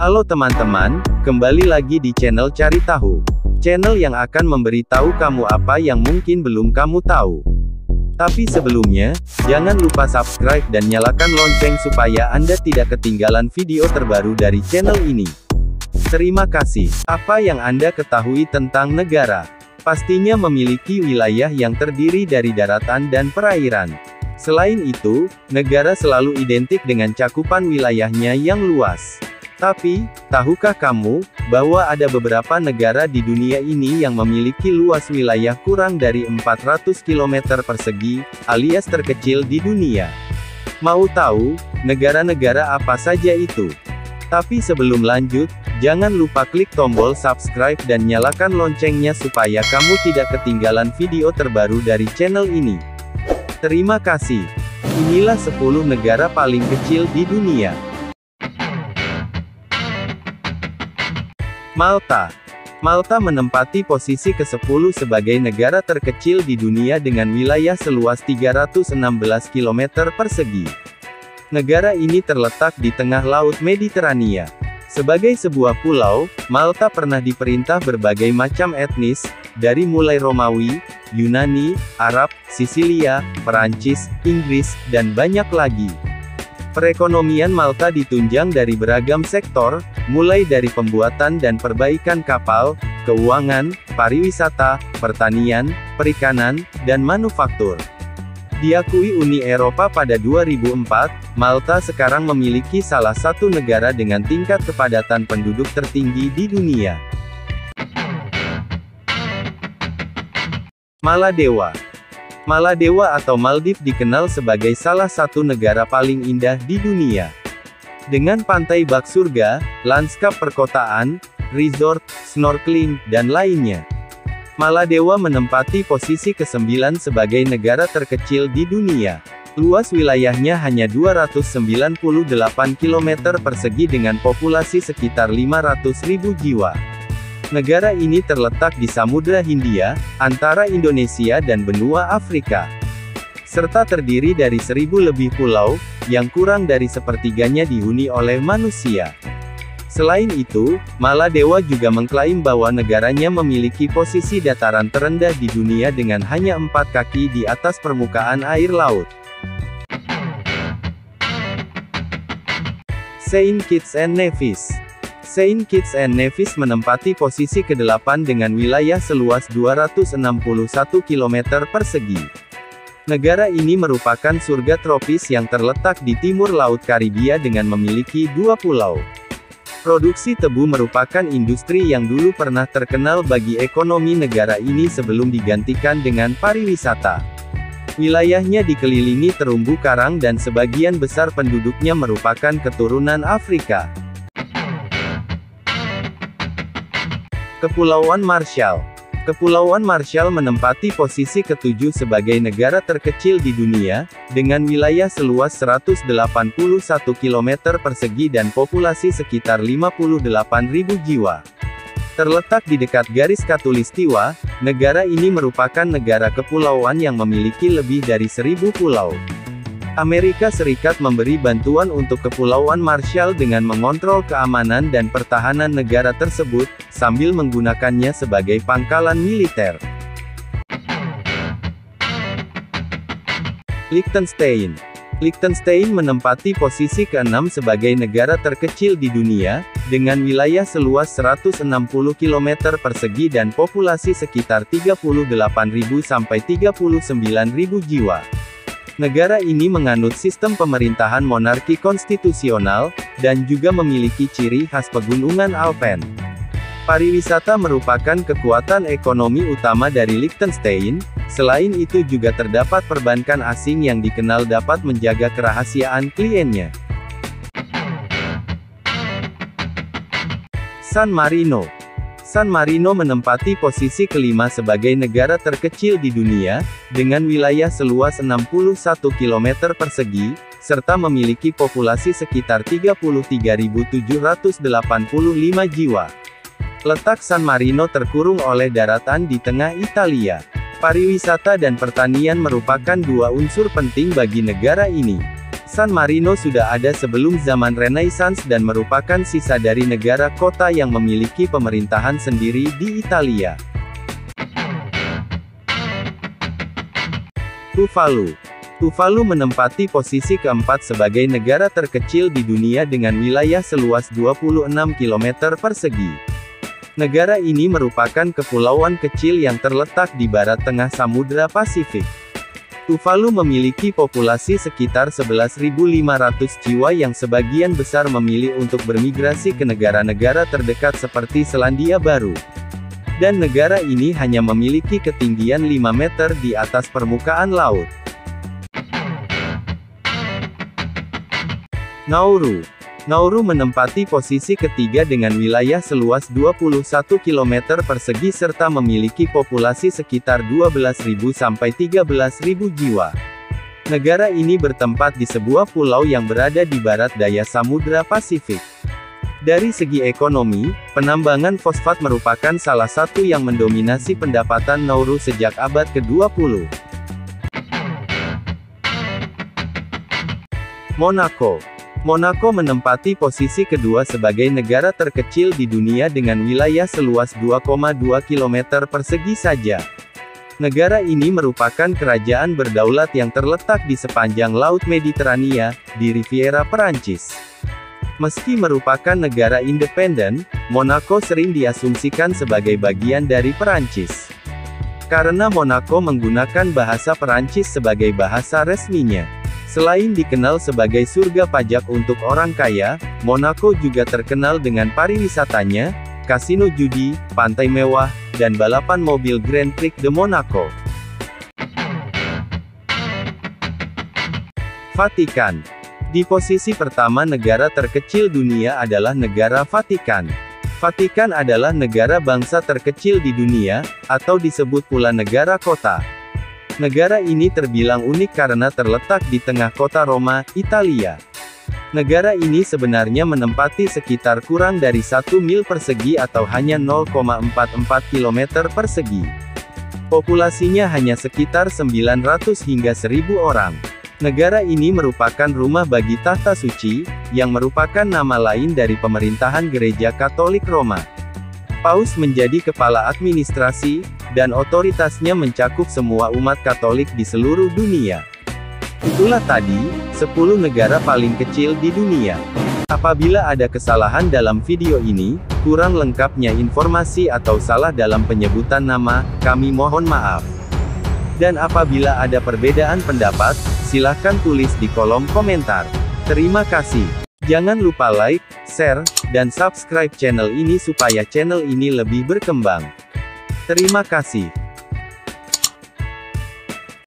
Halo teman-teman, kembali lagi di channel Cari Tahu. Channel yang akan memberitahu kamu apa yang mungkin belum kamu tahu. Tapi sebelumnya, jangan lupa subscribe dan nyalakan lonceng supaya Anda tidak ketinggalan video terbaru dari channel ini. Terima kasih. Apa yang Anda ketahui tentang negara? Pastinya memiliki wilayah yang terdiri dari daratan dan perairan. Selain itu, negara selalu identik dengan cakupan wilayahnya yang luas. Tapi, tahukah kamu, bahwa ada beberapa negara di dunia ini yang memiliki luas wilayah kurang dari 400 km persegi, alias terkecil di dunia? Mau tahu, negara-negara apa saja itu? Tapi sebelum lanjut, jangan lupa klik tombol subscribe dan nyalakan loncengnya supaya kamu tidak ketinggalan video terbaru dari channel ini. Terima kasih. Inilah 10 negara paling kecil di dunia. Malta. Malta menempati posisi ke-10 sebagai negara terkecil di dunia dengan wilayah seluas 316 km persegi. Negara ini terletak di tengah Laut Mediterania. Sebagai sebuah pulau, Malta pernah diperintah berbagai macam etnis, dari mulai Romawi, Yunani, Arab, Sisilia, Perancis, Inggris, dan banyak lagi. Perekonomian Malta ditunjang dari beragam sektor, mulai dari pembuatan dan perbaikan kapal, keuangan, pariwisata, pertanian, perikanan, dan manufaktur. Diakui Uni Eropa pada 2004, Malta sekarang memiliki salah satu negara dengan tingkat kepadatan penduduk tertinggi di dunia. Maladewa. Maladewa atau Maldives dikenal sebagai salah satu negara paling indah di dunia. Dengan pantai bak surga, lanskap perkotaan, resort, snorkeling, dan lainnya. Maladewa menempati posisi ke-9 sebagai negara terkecil di dunia. Luas wilayahnya hanya 298 km persegi dengan populasi sekitar 500.000 jiwa. Negara ini terletak di Samudra Hindia, antara Indonesia dan benua Afrika. Serta terdiri dari 1.000 lebih pulau, yang kurang dari sepertiganya dihuni oleh manusia. Selain itu, Maladewa juga mengklaim bahwa negaranya memiliki posisi dataran terendah di dunia dengan hanya 4 kaki di atas permukaan air laut. Saint Kitts and Nevis. Saint Kitts and Nevis menempati posisi ke-8 dengan wilayah seluas 261 km persegi. Negara ini merupakan surga tropis yang terletak di timur Laut Karibia dengan memiliki 2 pulau. Produksi tebu merupakan industri yang dulu pernah terkenal bagi ekonomi negara ini sebelum digantikan dengan pariwisata. Wilayahnya dikelilingi terumbu karang dan sebagian besar penduduknya merupakan keturunan Afrika. Kepulauan Marshall. Kepulauan Marshall menempati posisi ke-7 sebagai negara terkecil di dunia, dengan wilayah seluas 181 km persegi dan populasi sekitar 58.000 jiwa. Terletak di dekat garis Khatulistiwa, negara ini merupakan negara kepulauan yang memiliki lebih dari 1.000 pulau. Amerika Serikat memberi bantuan untuk Kepulauan Marshall dengan mengontrol keamanan dan pertahanan negara tersebut, sambil menggunakannya sebagai pangkalan militer. Liechtenstein. Liechtenstein menempati posisi ke-6 sebagai negara terkecil di dunia, dengan wilayah seluas 160 km persegi dan populasi sekitar 38.000 sampai 39.000 jiwa. Negara ini menganut sistem pemerintahan monarki konstitusional, dan juga memiliki ciri khas pegunungan Alpen. Pariwisata merupakan kekuatan ekonomi utama dari Liechtenstein, selain itu juga terdapat perbankan asing yang dikenal dapat menjaga kerahasiaan kliennya. San Marino. San Marino menempati posisi ke-5 sebagai negara terkecil di dunia, dengan wilayah seluas 61 km persegi, serta memiliki populasi sekitar 33.785 jiwa. Letak San Marino terkurung oleh daratan di tengah Italia. Pariwisata dan pertanian merupakan 2 unsur penting bagi negara ini. San Marino sudah ada sebelum zaman Renaissance dan merupakan sisa dari negara kota yang memiliki pemerintahan sendiri di Italia. Tuvalu. Tuvalu menempati posisi keempat sebagai negara terkecil di dunia dengan wilayah seluas 26 km persegi. Negara ini merupakan kepulauan kecil yang terletak di barat tengah Samudra Pasifik. Tuvalu memiliki populasi sekitar 11.500 jiwa yang sebagian besar memilih untuk bermigrasi ke negara-negara terdekat seperti Selandia Baru. Dan negara ini hanya memiliki ketinggian 5 meter di atas permukaan laut. Nauru. Nauru menempati posisi ketiga dengan wilayah seluas 21 km persegi serta memiliki populasi sekitar 12.000 sampai 13.000 jiwa. Negara ini bertempat di sebuah pulau yang berada di barat daya Samudra Pasifik. Dari segi ekonomi, penambangan fosfat merupakan salah satu yang mendominasi pendapatan Nauru sejak abad ke-20. Monaco. Monaco menempati posisi kedua sebagai negara terkecil di dunia dengan wilayah seluas 2,2 km persegi saja. Negara ini merupakan kerajaan berdaulat yang terletak di sepanjang Laut Mediterania, di Riviera Perancis. Meski merupakan negara independen, Monaco sering diasumsikan sebagai bagian dari Perancis. Karena Monaco menggunakan bahasa Perancis sebagai bahasa resminya. Selain dikenal sebagai surga pajak untuk orang kaya, Monaco juga terkenal dengan pariwisatanya, kasino judi, pantai mewah, dan balapan mobil Grand Prix de Monaco. Vatikan. Di posisi pertama negara terkecil dunia adalah negara Vatikan. Vatikan adalah negara bangsa terkecil di dunia, atau disebut pula negara kota. Negara ini terbilang unik karena terletak di tengah kota Roma, Italia. Negara ini sebenarnya menempati sekitar kurang dari 1 mil persegi atau hanya 0,44 km persegi. Populasinya hanya sekitar 900 hingga 1.000 orang. Negara ini merupakan rumah bagi Tahta Suci, yang merupakan nama lain dari pemerintahan Gereja Katolik Roma. Paus menjadi kepala administrasi, dan otoritasnya mencakup semua umat Katolik di seluruh dunia. Itulah tadi, 10 negara paling kecil di dunia. Apabila ada kesalahan dalam video ini, kurang lengkapnya informasi atau salah dalam penyebutan nama, kami mohon maaf. Dan apabila ada perbedaan pendapat, silahkan tulis di kolom komentar. Terima kasih. Jangan lupa like, share, dan subscribe channel ini supaya channel ini lebih berkembang. Terima kasih.